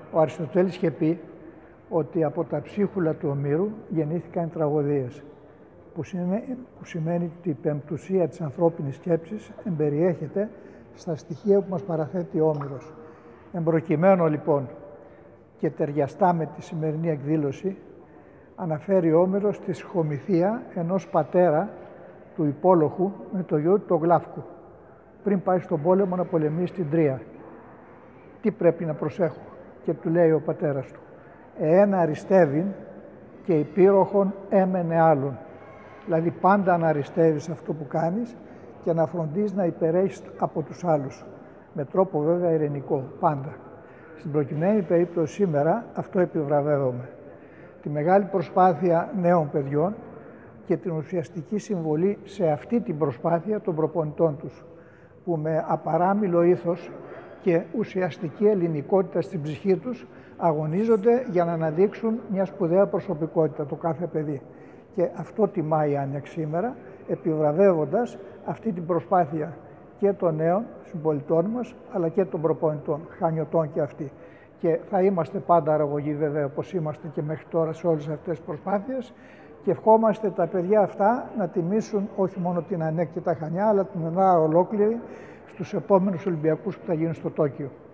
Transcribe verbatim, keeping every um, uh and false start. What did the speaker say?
Ο Αριστοτέλης είχε πει ότι από τα ψίχουλα του Ομήρου γεννήθηκαν οι τραγωδίες, που σημαίνει, που σημαίνει ότι η πεμπτουσία της ανθρώπινης σκέψης εμπεριέχεται στα στοιχεία που μας παραθέτει ο Όμηρος. Εμπροκειμένο λοιπόν και ταιριαστά με τη σημερινή εκδήλωση, αναφέρει ο Όμηρος τη σχομηθεία ενός πατέρα του Υπόλοχου με το γιο του τον Γλάφκο, πριν πάει στον πόλεμο να πολεμήσει την Τρία. Τι πρέπει να προσέχω? Και του λέει ο πατέρας του: «Εένα αριστεύειν και υπήροχον έμενε άλλον». Δηλαδή πάντα να αριστεύεις αυτό που κάνεις και να φροντίζεις να υπερέχεις από τους άλλους. Με τρόπο βέβαια ειρηνικό, πάντα. Στην προκειμένη περίπτωση σήμερα αυτό επιβραβεύομαι. Τη μεγάλη προσπάθεια νέων παιδιών και την ουσιαστική συμβολή σε αυτή την προσπάθεια των προπονητών τους, που με απαράμιλο ήθος και ουσιαστική ελληνικότητα στην ψυχή τους αγωνίζονται για να αναδείξουν μια σπουδαία προσωπικότητα το κάθε παιδί. Και αυτό τιμάει η Άνοιαξ σήμερα, επιβραβεύοντας αυτή την προσπάθεια και των νέων συμπολιτών μας, αλλά και των προπονητών, χανιωτών και αυτοί. Και θα είμαστε πάντα αραγωγοί βέβαια, όπως είμαστε και μέχρι τώρα σε όλες αυτές τις προσπάθειες, και ευχόμαστε τα παιδιά αυτά να τιμήσουν όχι μόνο την ΑΝΕΚ και τα Χανιά, αλλά την Ελλάδα ολόκληρη στους επόμενους Ολυμπιακούς που θα γίνουν στο Τόκιο.